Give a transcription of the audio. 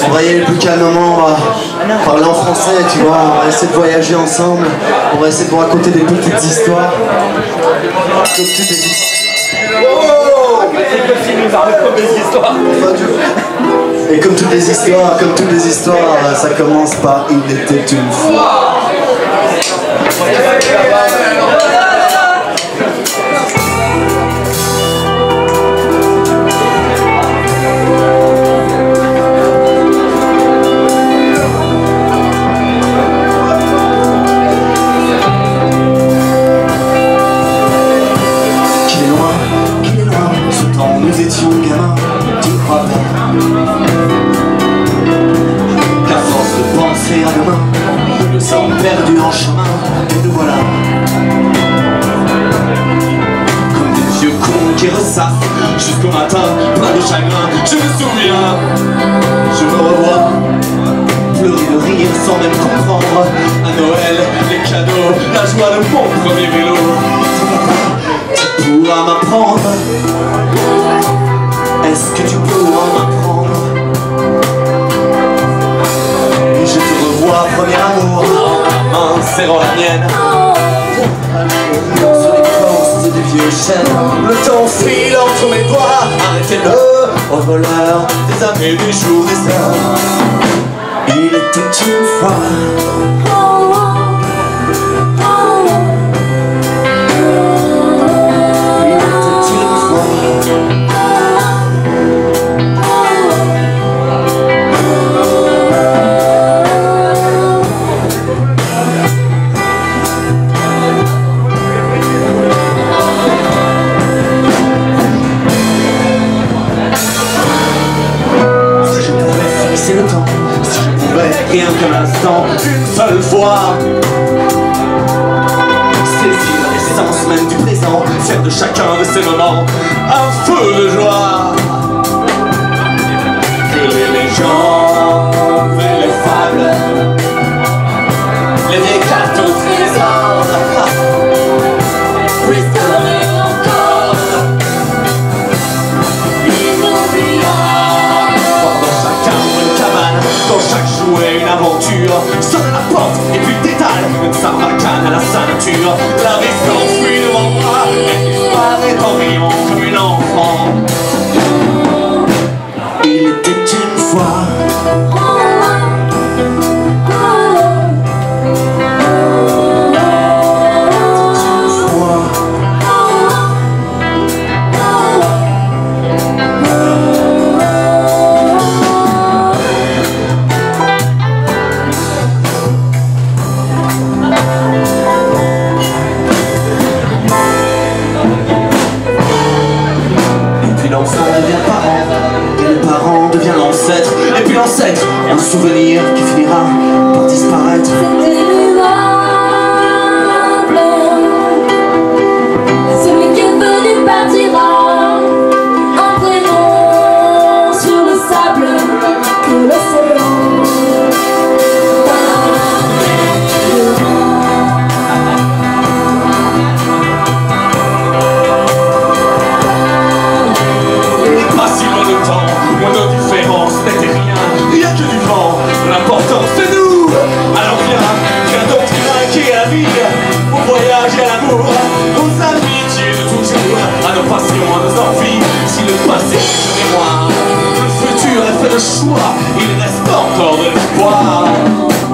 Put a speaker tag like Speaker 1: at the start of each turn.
Speaker 1: On va y aller plus calmement, on va parler en français, tu vois, on va essayer de voyager ensemble, on va essayer de vous raconter des petites histoires. Et comme toutes les histoires, ça commence par « Il était une fois ». Nous étions gamins, tu crois pas qu'à force de penser à demain, nous sommes perdus en chemin, et nous voilà comme des vieux cons qui ressassent jusqu'au matin, plein de chagrin. Je me souviens, je me revois pleurer de rire sans même comprendre. À Noël, les cadeaux, la joie de mon premier vélo. Tu pourras m'apprendre. Est-ce que tu pourras m'apprendre? Et je te revois, premier amour, ma main serrant la mienne. Sur les corses des vieux chênes, le temps file entre mes doigts. Arrêtez-le, au voleur des années, des jours, des heures. Il était une fois. Le temps, si je pouvais rien qu'un instant, une seule fois saisir l'essence même du présent, faire de chacun de ces moments un feu de joie. Que les légendes et les fables, les vieilles cartes au trésor puissent donner encore dans chaque jouet une aventure, sonne à la porte et puis détale une sarbacane à la ceinture. La vie s'enfuit devant moi, elle disparaît en riant comme une enfant. Il était une fois. L'enfant devient parent, et le parent devient l'ancêtre, et puis l'ancêtre, un souvenir qui finira par disparaître.
Speaker 2: C'est immuable, celui qui est venu partira, un prénom sur le sable que l'océan. Moins de différence n'était rien, rien que du vent. L'important c'est nous. Alors viens donc trinquer à la vie, au voyage et à l'amour, aux amitiés de toujours, à nos passions, à nos envies. Si le passé est une mémoire, le futur est fait de choix, il reste encore de l'espoir.